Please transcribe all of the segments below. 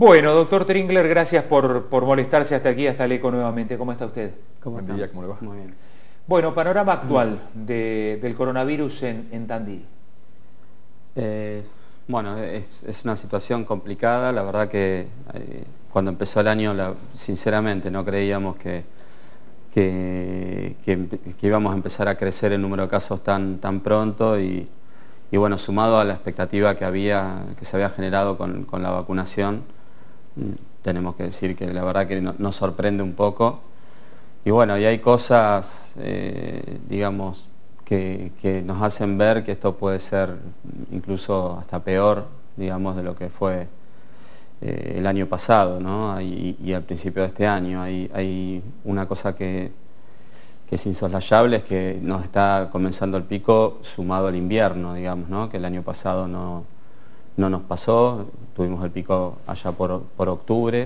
Bueno, doctor Tringler, gracias por molestarse hasta aquí, hasta el ECO nuevamente. ¿Cómo está usted? Buen día, ¿cómo le va? Muy bien. Bueno, panorama actual del coronavirus en Tandil. Bueno, es una situación complicada. La verdad que cuando empezó el año, sinceramente, no creíamos que íbamos a empezar a crecer el número de casos tan pronto y bueno, sumado a la expectativa que se había generado con la vacunación, tenemos que decir que la verdad que nos sorprende un poco. Y bueno, y hay cosas, digamos, que nos hacen ver que esto puede ser incluso hasta peor, digamos, de lo que fue el año pasado, ¿no? Y al principio de este año. Hay una cosa que es insoslayable, es que nos está comenzando el pico sumado al invierno, digamos, ¿no? Que el año pasado no nos pasó, tuvimos el pico allá por octubre.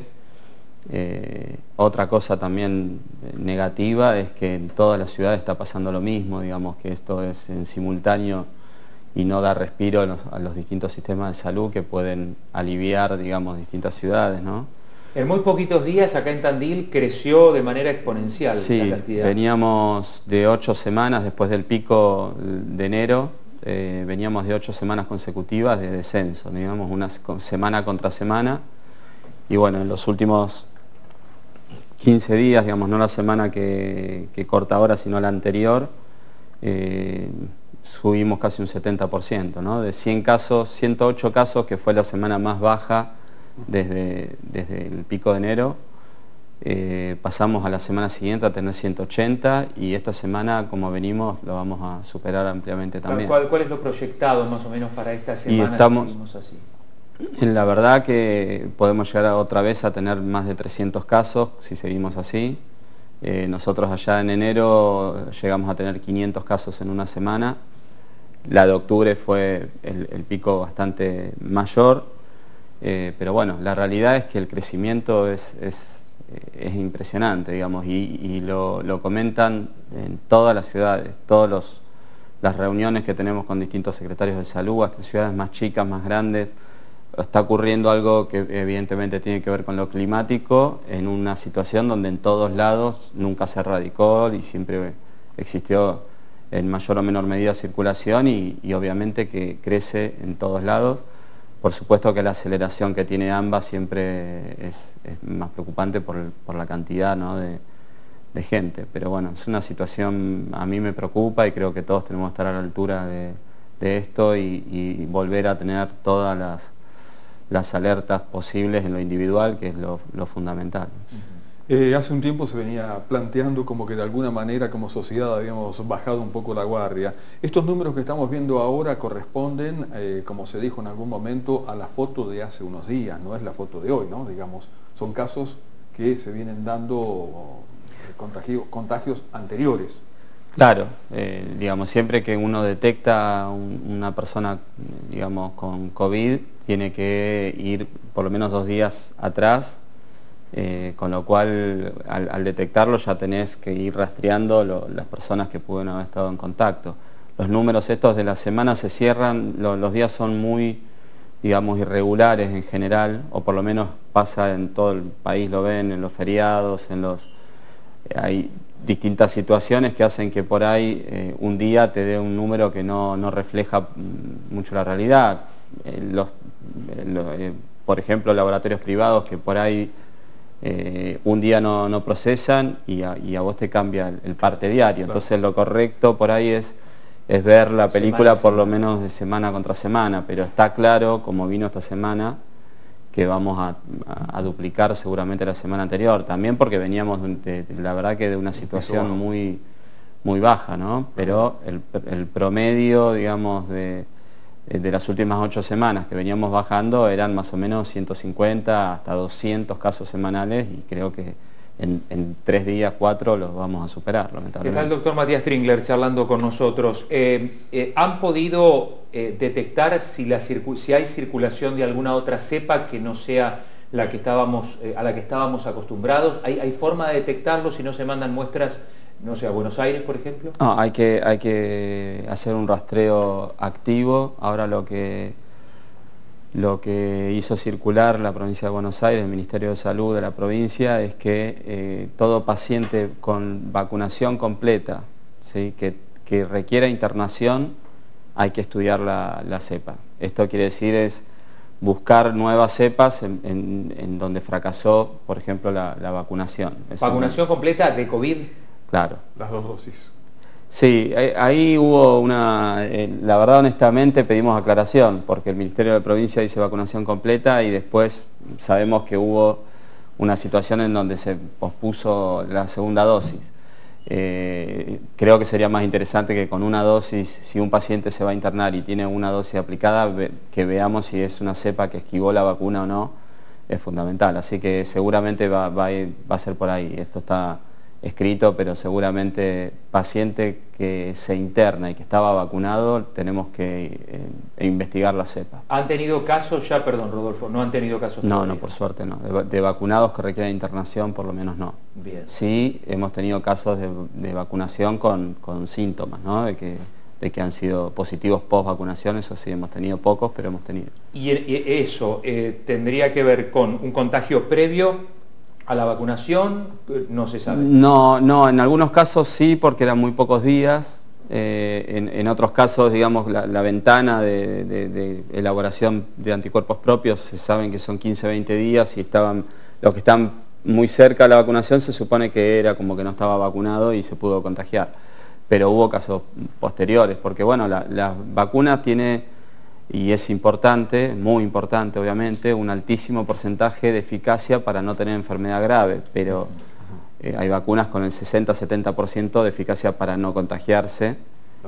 Otra cosa también negativa es que en toda la ciudad está pasando lo mismo, digamos que esto es en simultáneo y no da respiro a los distintos sistemas de salud que pueden aliviar, digamos, distintas ciudades, ¿no? En muy poquitos días acá en Tandil creció de manera exponencial sí, la cantidad. Veníamos de 8 semanas después del pico de enero, veníamos de 8 semanas consecutivas de descenso, digamos, una semana contra semana, y bueno, en los últimos 15 días, digamos, no la semana que corta ahora, sino la anterior, subimos casi un 70%, ¿no? De 100 casos, 108 casos, que fue la semana más baja desde el pico de enero, pasamos a la semana siguiente a tener 180 y esta semana, como venimos, lo vamos a superar ampliamente también. ¿Cuál es lo proyectado más o menos para esta semana? Y estamos, si seguimos así? La verdad que podemos llegar otra vez a tener más de 300 casos si seguimos así. Nosotros allá en enero llegamos a tener 500 casos en una semana. La de octubre fue el pico bastante mayor, pero bueno, la realidad es que el crecimiento es impresionante, digamos, y lo comentan en todas las ciudades, las reuniones que tenemos con distintos secretarios de salud, hasta ciudades más chicas, más grandes. Está ocurriendo algo que evidentemente tiene que ver con lo climático, en una situación donde en todos lados nunca se erradicó y siempre existió en mayor o menor medida circulación y obviamente que crece en todos lados. Por supuesto que la aceleración que tiene AMBA siempre es más preocupante por la cantidad, ¿no?, de gente, pero bueno, es una situación, a mí me preocupa y creo que todos tenemos que estar a la altura de esto y volver a tener todas las alertas posibles en lo individual, que es lo fundamental. Hace un tiempo se venía planteando como que de alguna manera como sociedad habíamos bajado un poco la guardia. Estos números que estamos viendo ahora corresponden, como se dijo en algún momento, a la foto de hace unos días, no es la foto de hoy, ¿no? Digamos, son casos que se vienen dando contagios anteriores. Claro, digamos, siempre que uno detecta una persona, digamos, con COVID, tiene que ir por lo menos 2 días atrás, con lo cual al detectarlo ya tenés que ir rastreando las personas que pudieron haber estado en contacto. Los números estos de la semana se cierran, los días son muy, digamos, irregulares en general, o por lo menos pasa en todo el país, lo ven en los feriados, hay distintas situaciones que hacen que por ahí un día te dé un número que no refleja mucho la realidad. Por ejemplo, laboratorios privados que por ahí un día no procesan y a vos te cambia el parte diario. Claro. Entonces lo correcto por ahí es ver la película por lo menos de semana contra semana, pero está claro, como vino esta semana, que vamos a duplicar seguramente la semana anterior, también porque veníamos la verdad que de una situación muy baja, ¿no? Pero el promedio, digamos, de las últimas 8 semanas que veníamos bajando eran más o menos 150 hasta 200 casos semanales y creo que en 3 días, 4 los vamos a superar, lamentablemente. Está el doctor Matías Tringler charlando con nosotros. ¿Han podido detectar si hay circulación de alguna otra cepa que no sea la que a la que estábamos acostumbrados? ¿Hay forma de detectarlo si no se mandan muestras, no sé, a Buenos Aires, por ejemplo? No, hay que hacer un rastreo activo. Ahora lo que lo que hizo circular la provincia de Buenos Aires, el Ministerio de Salud de la provincia, es que todo paciente con vacunación completa, ¿sí?, que requiera internación, hay que estudiar la cepa. Esto quiere decir es buscar nuevas cepas en donde fracasó, por ejemplo, la vacunación. ¿Vacunación completa de COVID? Claro. Las 2 dosis. Sí, ahí hubo una... la verdad, honestamente, pedimos aclaración, porque el Ministerio de la Provincia dice vacunación completa y después sabemos que hubo una situación en donde se pospuso la segunda dosis. Creo que sería más interesante que con una dosis, si un paciente se va a internar y tiene una dosis aplicada, que veamos si es una cepa que esquivó la vacuna o no, es fundamental. Así que seguramente va a ser por ahí. Esto está escrito, pero seguramente paciente que se interna y que estaba vacunado, tenemos que investigar la cepa. ¿Han tenido casos ya, perdón Rodolfo, no han tenido casos todavía? No, por suerte no. De vacunados que requieren internación, por lo menos no. Bien. Sí, hemos tenido casos de vacunación con síntomas, ¿no? De que han sido positivos post vacunación, eso sí, hemos tenido pocos, pero hemos tenido. ¿Y eso tendría que ver con un contagio previo a la vacunación? No se sabe. No, en algunos casos sí, porque eran muy pocos días. En otros casos, digamos, la ventana de elaboración de anticuerpos propios, se saben que son 15-20 días y los que están muy cerca de la vacunación se supone que era como que no estaba vacunado y se pudo contagiar. Pero hubo casos posteriores, porque bueno, la vacuna tiene, y es importante, muy importante obviamente, un altísimo porcentaje de eficacia para no tener enfermedad grave, pero hay vacunas con el 60-70% de eficacia para no contagiarse,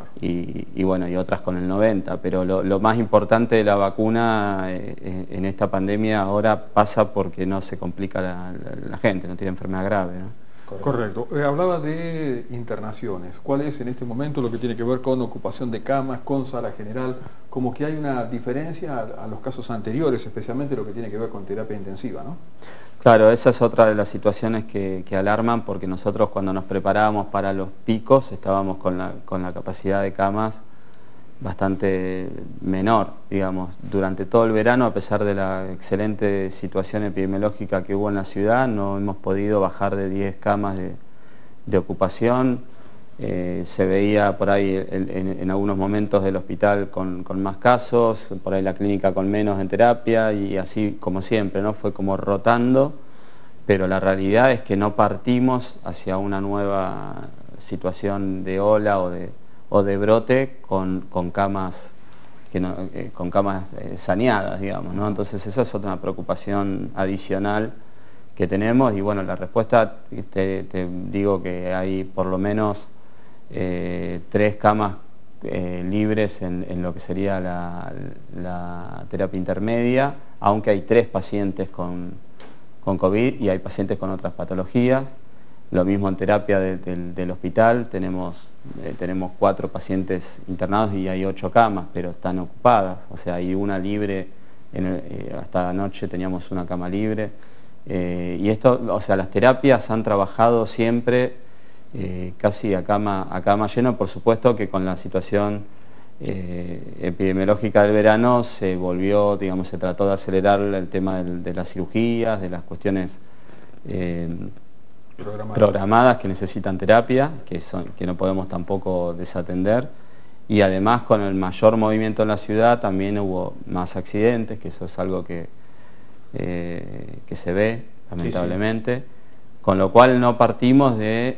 y bueno, y otras con el 90%, pero lo más importante de la vacuna en esta pandemia ahora pasa porque no se complica la gente, no tiene enfermedad grave, ¿no? Correcto. Hablaba de internaciones. ¿Cuál es en este momento lo que tiene que ver con ocupación de camas, con sala general? Como que hay una diferencia a los casos anteriores, especialmente lo que tiene que ver con terapia intensiva, ¿no? Claro, esa es otra de las situaciones que alarman, porque nosotros cuando nos preparábamos para los picos estábamos con la capacidad de camas bastante menor, digamos. Durante todo el verano, a pesar de la excelente situación epidemiológica que hubo en la ciudad, no hemos podido bajar de 10 camas de ocupación. Se veía por ahí en algunos momentos del hospital con más casos, por ahí la clínica con menos en terapia, y así como siempre, ¿no? Fue como rotando, pero la realidad es que no partimos hacia una nueva situación de ola o de brote con camas saneadas, digamos, ¿no? Entonces esa es otra preocupación adicional que tenemos, y bueno, la respuesta, te digo que hay por lo menos 3 camas libres en lo que sería la terapia intermedia, aunque hay 3 pacientes con COVID y hay pacientes con otras patologías. Lo mismo en terapia del hospital, tenemos 4 pacientes internados y hay 8 camas, pero están ocupadas, o sea, hay una libre, hasta anoche teníamos una cama libre, y esto, o sea, las terapias han trabajado siempre casi a cama llena. Por supuesto que con la situación epidemiológica del verano se volvió, digamos, se trató de acelerar el tema de las cirugías, de las cuestiones programadas que necesitan terapia, que no podemos tampoco desatender, y además con el mayor movimiento en la ciudad también hubo más accidentes, que eso es algo que se ve lamentablemente, sí. Con lo cual no partimos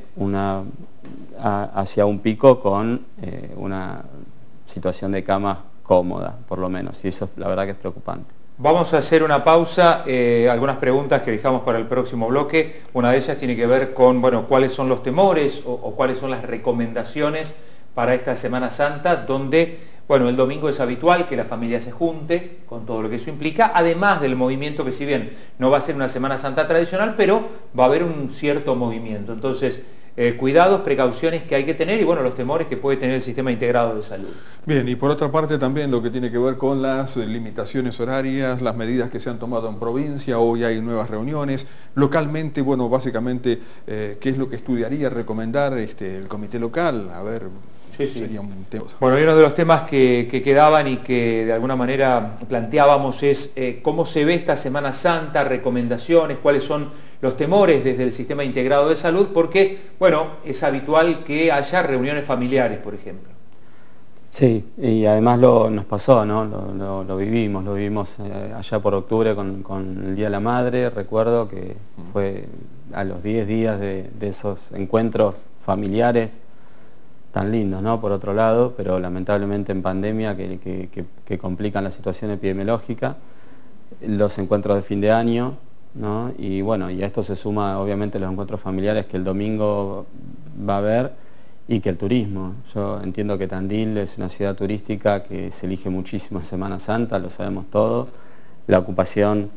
hacia un pico con una situación de camas cómoda, por lo menos, y eso la verdad que es preocupante. Vamos a hacer una pausa, algunas preguntas que dejamos para el próximo bloque. Una de ellas tiene que ver con, bueno, cuáles son los temores o cuáles son las recomendaciones para esta Semana Santa, donde, bueno, el domingo es habitual que la familia se junte, con todo lo que eso implica, además del movimiento que, si bien no va a ser una Semana Santa tradicional, pero va a haber un cierto movimiento. Entonces, cuidados, precauciones que hay que tener y bueno, los temores que puede tener el sistema integrado de salud. Bien, y por otra parte también lo que tiene que ver con las limitaciones horarias, las medidas que se han tomado en provincia. Hoy hay nuevas reuniones. Localmente, bueno, básicamente, ¿qué es lo que estudiaría, recomendar el comité local? A ver, Sí, sí. Sería un tema. Bueno, y uno de los temas que quedaban y que de alguna manera planteábamos es cómo se ve esta Semana Santa, recomendaciones, cuáles son los temores desde el Sistema Integrado de Salud, porque, bueno, es habitual que haya reuniones familiares, por ejemplo. Sí, y además nos pasó, ¿no? Lo vivimos allá por octubre con el Día de la Madre. Recuerdo que fue a los 10 días de esos encuentros familiares tan lindos, ¿no? Por otro lado, pero lamentablemente en pandemia que complican la situación epidemiológica, los encuentros de fin de año, ¿no? Y bueno, y a esto se suma obviamente los encuentros familiares que el domingo va a haber, y que el turismo. Yo entiendo que Tandil es una ciudad turística que se elige muchísimo en Semana Santa, lo sabemos todos. La ocupación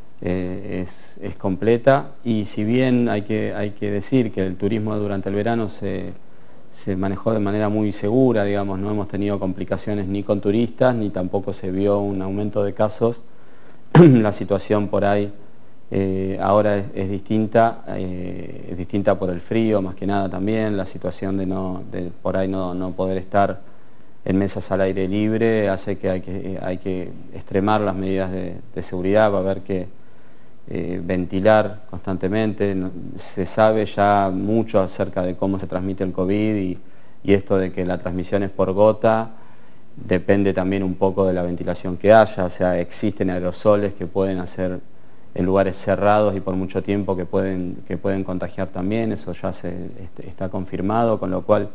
es completa, y si bien hay que decir que el turismo durante el verano se manejó de manera muy segura, digamos, no hemos tenido complicaciones ni con turistas, ni tampoco se vio un aumento de casos, la situación por ahí ahora es distinta por el frío, más que nada también, la situación de por ahí no poder estar en mesas al aire libre hace que hay que extremar las medidas de seguridad, va a haber que ventilar constantemente. Se sabe ya mucho acerca de cómo se transmite el COVID y esto de que la transmisión es por gota, depende también un poco de la ventilación que haya, o sea, existen aerosoles que pueden hacer en lugares cerrados y por mucho tiempo que pueden contagiar también, eso ya está confirmado, con lo cual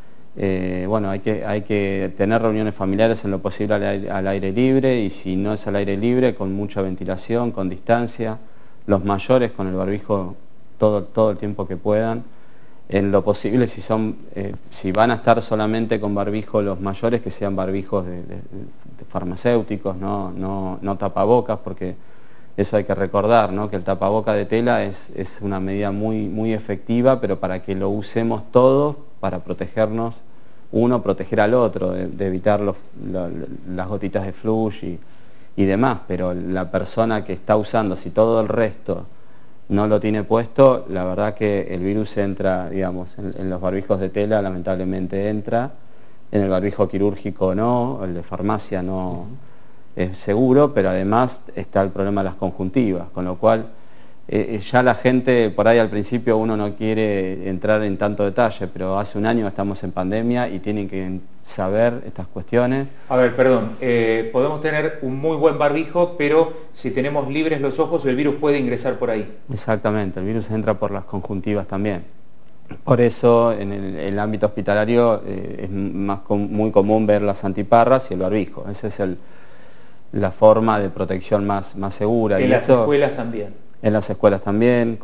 bueno, hay que tener reuniones familiares en lo posible al aire libre, y si no es al aire libre, con mucha ventilación, con distancia, los mayores con el barbijo todo el tiempo que puedan. En lo posible, si van a estar solamente con barbijo los mayores, que sean barbijos de farmacéuticos, no tapabocas, porque eso hay que recordar, ¿no? Que el tapaboca de tela es una medida muy efectiva, pero para que lo usemos todos, para protegernos, proteger al otro, de evitar las gotitas de flush y demás, pero la persona que está usando, si todo el resto no lo tiene puesto, la verdad que el virus entra, digamos, en los barbijos de tela lamentablemente entra, en el barbijo quirúrgico no, el de farmacia no es seguro, pero además está el problema de las conjuntivas, con lo cual ya la gente, por ahí al principio uno no quiere entrar en tanto detalle, pero hace un año estamos en pandemia y tienen que saber estas cuestiones. A ver, perdón, podemos tener un muy buen barbijo, pero si tenemos libres los ojos, el virus puede ingresar por ahí. Exactamente, el virus entra por las conjuntivas también. Por eso en el ámbito hospitalario es muy común ver las antiparras y el barbijo. Esa es la forma de protección más segura. En las escuelas también. En las escuelas también,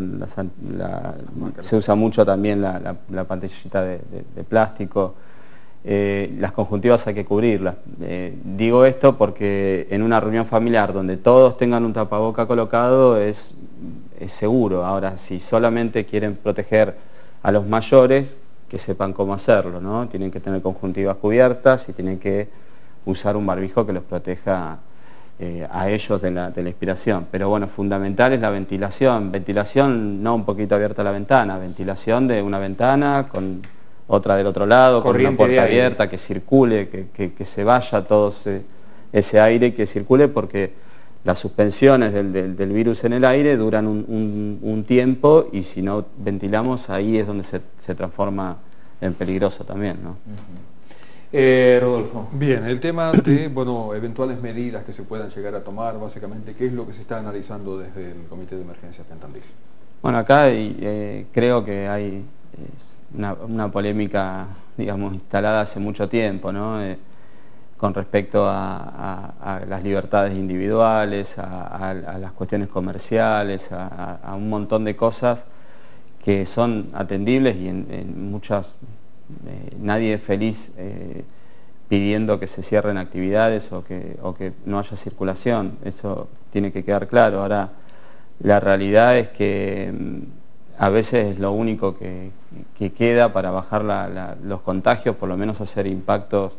se usa mucho también la pantallita de plástico. Las conjuntivas hay que cubrirlas. Digo esto porque en una reunión familiar donde todos tengan un tapaboca colocado es seguro. Ahora, si solamente quieren proteger a los mayores, que sepan cómo hacerlo, ¿no? Tienen que tener conjuntivas cubiertas y tienen que usar un barbijo que los proteja a ellos de la inspiración. Pero bueno, fundamental es la ventilación no un poquito abierta la ventana, ventilación de una ventana con otra del otro lado, con una puerta abierta, que circule, que se vaya todo ese aire, que circule, porque las suspensiones del virus en el aire duran un tiempo, y si no ventilamos, ahí es donde se transforma en peligroso también, ¿no? Rodolfo. Bien, el tema de eventuales medidas que se puedan llegar a tomar, básicamente, ¿qué es lo que se está analizando desde el Comité de Emergencias de Tandil? Bueno, acá creo que hay una polémica, digamos, instalada hace mucho tiempo, ¿no? Con respecto a las libertades individuales, a las cuestiones comerciales, a un montón de cosas que son atendibles, y en muchas nadie es feliz pidiendo que se cierren actividades o que no haya circulación. Eso tiene que quedar claro. Ahora, la realidad es que a veces es lo único que queda para bajar los contagios, por lo menos hacer impactos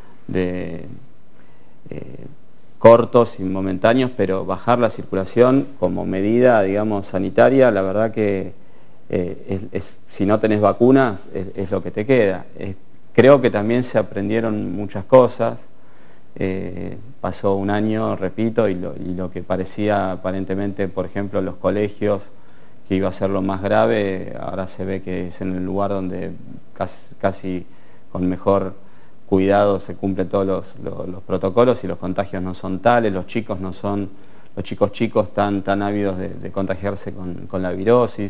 cortos y momentáneos, pero bajar la circulación como medida, digamos, sanitaria, la verdad que si no tenés vacunas es lo que te queda. creo que también se aprendieron muchas cosas. Pasó un año, repito, y lo que parecía aparentemente, por ejemplo, los colegios, que iba a ser lo más grave, ahora se ve que es en el lugar donde casi con mejor cuidado se cumplen todos los protocolos y los contagios no son tales, los chicos chicos tan ávidos de contagiarse con la virosis,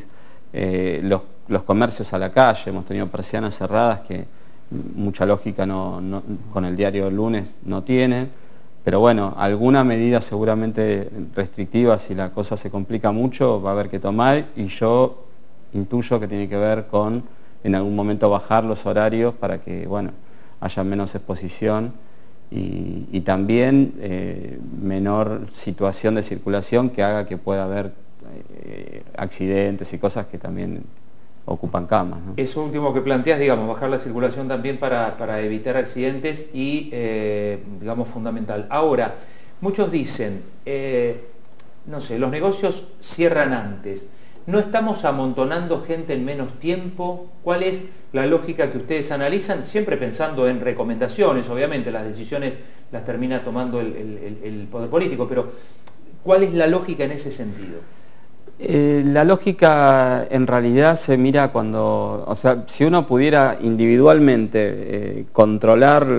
los comercios a la calle, hemos tenido persianas cerradas que mucha lógica con el diario del lunes no tiene, pero bueno, alguna medida seguramente restrictiva, si la cosa se complica mucho, va a haber que tomar, y yo intuyo que tiene que ver con en algún momento bajar los horarios para que, bueno, haya menos exposición y también menor situación de circulación que haga que pueda haber accidentes y cosas que también ocupan camas, ¿no? Eso último que planteas, digamos, bajar la circulación también para evitar accidentes y, digamos, fundamental. Ahora, muchos dicen, no sé, los negocios cierran antes. ¿No estamos amontonando gente en menos tiempo? ¿Cuál es la lógica que ustedes analizan? Siempre pensando en recomendaciones, obviamente, las decisiones las termina tomando el poder político, pero ¿cuál es la lógica en ese sentido? La lógica en realidad se mira cuando, o sea, si uno pudiera individualmente controlar,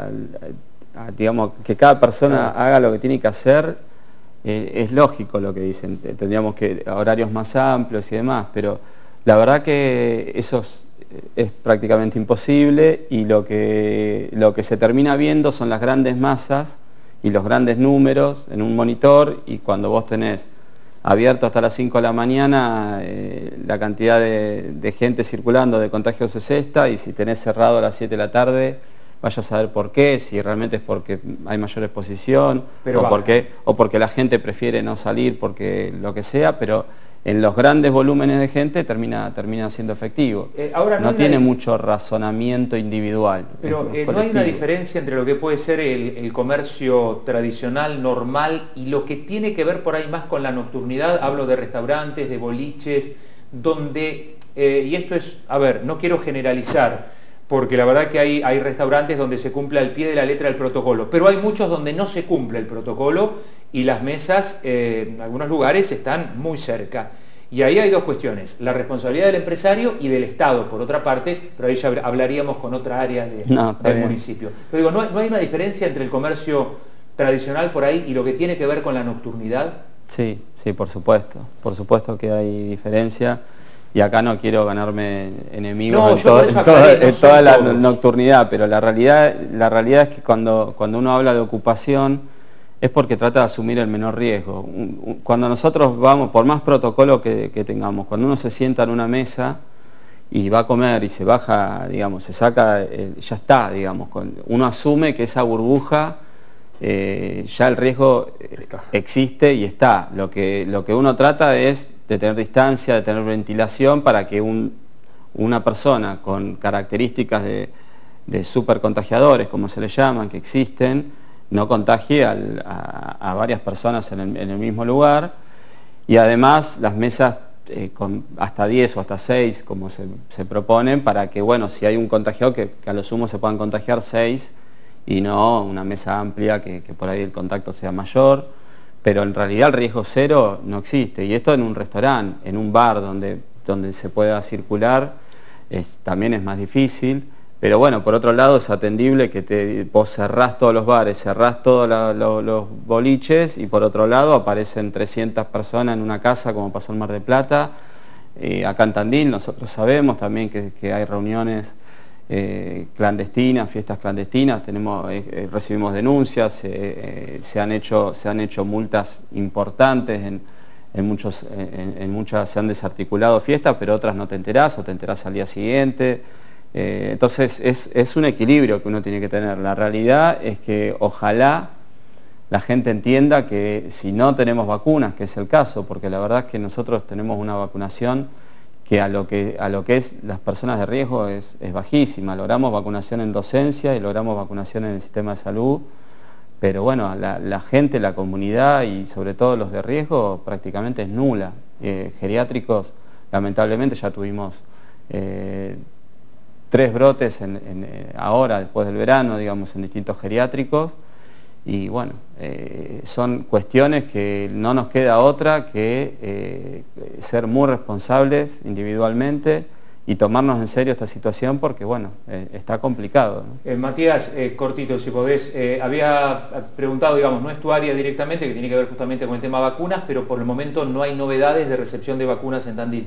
digamos, que cada persona haga lo que tiene que hacer, es lógico lo que dicen, tendríamos que horarios más amplios y demás, pero la verdad que eso es prácticamente imposible, y lo que se termina viendo son las grandes masas y los grandes números en un monitor, y cuando vos tenés abierto hasta las 5 de la mañana, la cantidad de gente circulando de contagios es esta, y si tenés cerrado a las 7 de la tarde, vaya a saber por qué, si realmente es porque hay mayor exposición, o porque la gente prefiere no salir, porque lo que sea, pero en los grandes volúmenes de gente termina siendo efectivo. Ahora no tiene mucho razonamiento individual. Pero ¿no hay una diferencia entre lo que puede ser el comercio tradicional, normal, y lo que tiene que ver por ahí más con la nocturnidad? Hablo de restaurantes, de boliches, donde, y esto es, a ver, no quiero generalizar, porque la verdad que hay restaurantes donde se cumple al pie de la letra el protocolo, pero hay muchos donde no se cumple el protocolo y las mesas en algunos lugares están muy cerca. Y ahí hay dos cuestiones, la responsabilidad del empresario y del Estado, por otra parte, pero ahí ya hablaríamos con otra área del municipio. Pero digo, ¿no hay una diferencia entre el comercio tradicional por ahí y lo que tiene que ver con la nocturnidad? Sí, por supuesto que hay diferencia. Y acá no quiero ganarme enemigos en toda la nocturnidad, pero la realidad es que cuando uno habla de ocupación es porque trata de asumir el menor riesgo. Cuando nosotros vamos, por más protocolo que tengamos, cuando uno se sienta en una mesa y va a comer y se baja, digamos, se saca, ya está, digamos, uno asume que esa burbuja, ya el riesgo existe y está. Lo que uno trata es de tener distancia, de tener ventilación, para que una persona con características de supercontagiadores, como se le llaman, que existen, no contagie a varias personas en el mismo lugar. Y además las mesas con hasta 10 o hasta 6, como se proponen, para que, bueno, si hay un contagiado, que a lo sumo se puedan contagiar 6, y no una mesa amplia que por ahí el contacto sea mayor. Pero en realidad el riesgo cero no existe, y esto en un restaurante, en un bar donde se pueda circular, también es más difícil. Pero bueno, por otro lado es atendible que vos cerrás todos los bares, cerrás todos los boliches, y por otro lado aparecen 300 personas en una casa, como pasó en Mar del Plata. Acá en Tandil nosotros sabemos también que hay reuniones clandestinas, fiestas clandestinas, recibimos denuncias, se han hecho multas importantes, en muchas se han desarticulado fiestas, pero otras no te enterás, o te enterás al día siguiente. Entonces es un equilibrio que uno tiene que tener. La realidad es que ojalá la gente entienda que si no tenemos vacunas, que es el caso, porque la verdad es que nosotros tenemos una vacunación que a lo que es las personas de riesgo es bajísima. Logramos vacunación en docencia y logramos vacunación en el sistema de salud, pero bueno, la gente, la comunidad y sobre todo los de riesgo prácticamente es nula. Geriátricos, lamentablemente ya tuvimos 3 brotes ahora, después del verano, digamos, en distintos geriátricos. Y bueno, son cuestiones que no nos queda otra que ser muy responsables individualmente y tomarnos en serio esta situación porque, bueno, está complicado, ¿no? Matías, cortito, si podés, había preguntado, digamos, no es tu área directamente, que tiene que ver justamente con el tema vacunas, pero por el momento no hay novedades de recepción de vacunas en Tandil.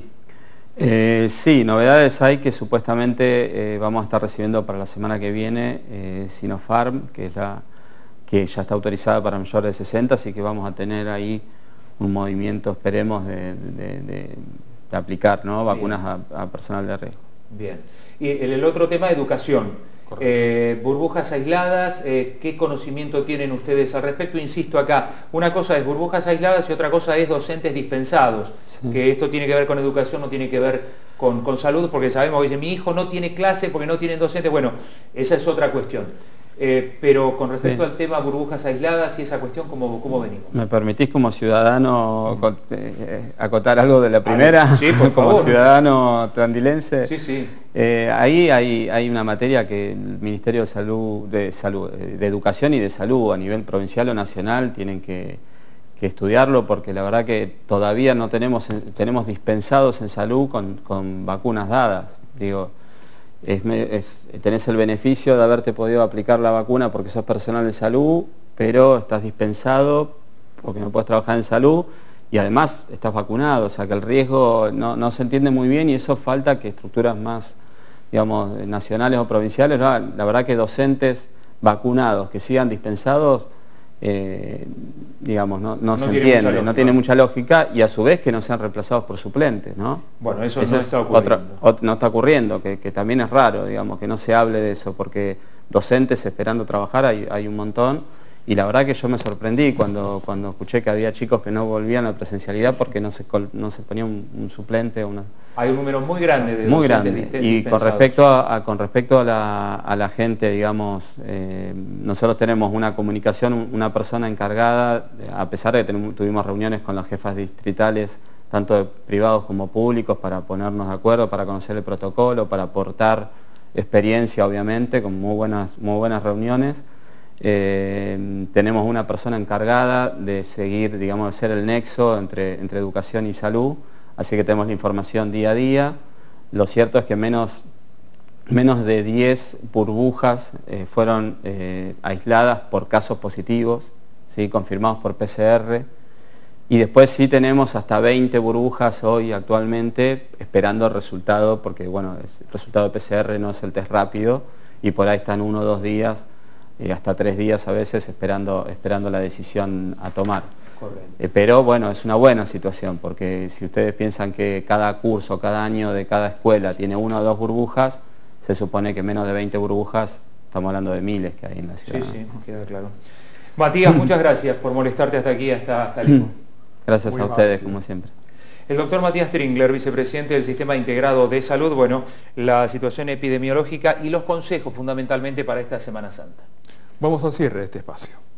Sí, novedades hay que supuestamente vamos a estar recibiendo para la semana que viene Sinopharm, que ya está autorizada para mayores de 60, así que vamos a tener ahí un movimiento, esperemos, de aplicar, ¿no?, vacunas a personal de riesgo. Bien. Y el otro tema, educación. Burbujas aisladas, ¿qué conocimiento tienen ustedes al respecto? Insisto acá, una cosa es burbujas aisladas y otra cosa es docentes dispensados, sí, que esto tiene que ver con educación, no tiene que ver con salud, porque sabemos que dice, mi hijo no tiene clase porque no tienen docentes. Bueno, esa es otra cuestión. Pero con respecto al tema burbujas aisladas y esa cuestión, ¿cómo venimos? ¿Me permitís como ciudadano acotar algo de la primera? Sí, por favor. Como ciudadano tandilense. Sí, sí. Ahí hay una materia que el Ministerio de Educación y de Salud a nivel provincial o nacional tienen que estudiarlo, porque la verdad que todavía no tenemos dispensados en salud con vacunas dadas. Digo, tenés el beneficio de haberte podido aplicar la vacuna porque sos personal de salud, pero estás dispensado porque no puedes trabajar en salud y además estás vacunado, o sea que el riesgo no se entiende muy bien y eso falta que estructuras más, digamos, nacionales o provinciales, ¿no? La verdad que docentes vacunados que sigan dispensados, digamos, no se entiende, no tiene mucha lógica, y a su vez que no sean reemplazados por suplentes, ¿no? Bueno, eso no está ocurriendo. No está ocurriendo, que también es raro, digamos, que no se hable de eso, porque docentes esperando trabajar hay un montón, y la verdad que yo me sorprendí cuando escuché que había chicos que no volvían a la presencialidad porque no se ponía un suplente o una... Hay un número muy grande de muy docentes grande. Y con respecto a la gente, digamos, nosotros tenemos una comunicación, una persona encargada, a pesar de que tuvimos reuniones con las jefas distritales, tanto de privados como públicos, para ponernos de acuerdo, para conocer el protocolo, para aportar experiencia, obviamente, con muy buenas reuniones. Tenemos una persona encargada de seguir, digamos, de ser el nexo entre educación y salud, así que tenemos la información día a día. Lo cierto es que menos de 10 burbujas fueron aisladas por casos positivos, ¿sí?, confirmados por PCR, y después sí tenemos hasta 20 burbujas hoy actualmente esperando el resultado, porque bueno, el resultado de PCR no es el test rápido y por ahí están 1 o 2 días, hasta 3 días a veces esperando la decisión a tomar. Pero bueno, es una buena situación, porque si ustedes piensan que cada curso, cada año de cada escuela tiene 1 o 2 burbujas, se supone que menos de 20 burbujas, estamos hablando de miles que hay en la ciudad. Sí, sí, queda claro. Matías, muchas gracias por molestarte hasta aquí, hasta Lima. Gracias a ustedes, como siempre. El doctor Matías Tringler, vicepresidente del Sistema Integrado de Salud, bueno, la situación epidemiológica y los consejos fundamentalmente para esta Semana Santa. Vamos al cierre de este espacio.